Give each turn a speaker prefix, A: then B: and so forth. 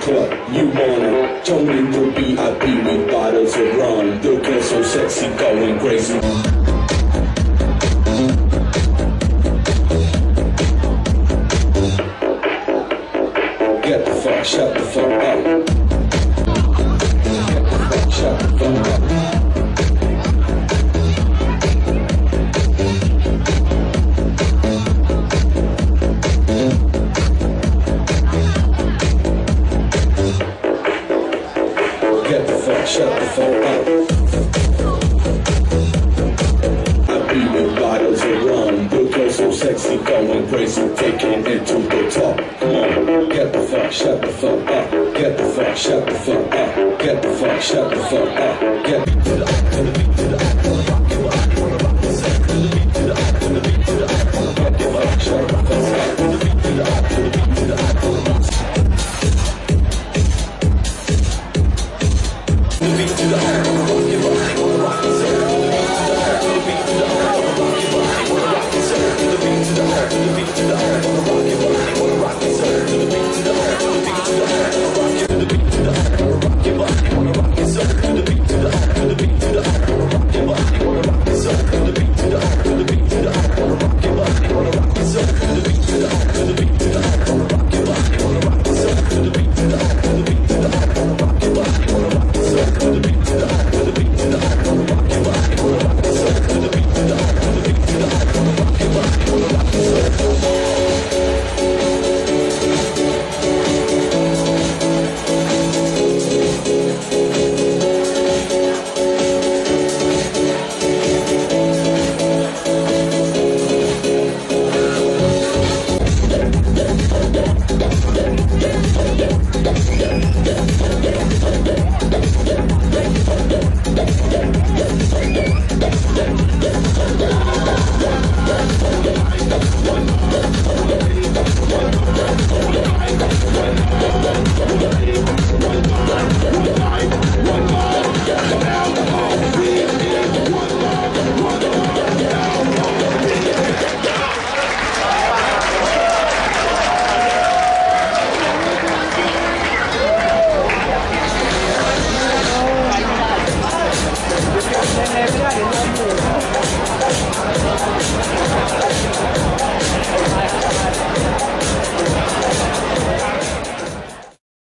A: club, you wanna join in the VIP with bottles of rum. The girl so sexy, going crazy. Get the fuck, shut the fuck up. Get the fuck, shut the fuck up. Get the fuck, shut the fuck up. I be with bottles of rum. The girl so sexy, going crazy, taking it to the top. Come on, get the fuck, shut the fuck up. Get the fuck, shut the fuck up. Get the fuck, shut the fuck up. Get to the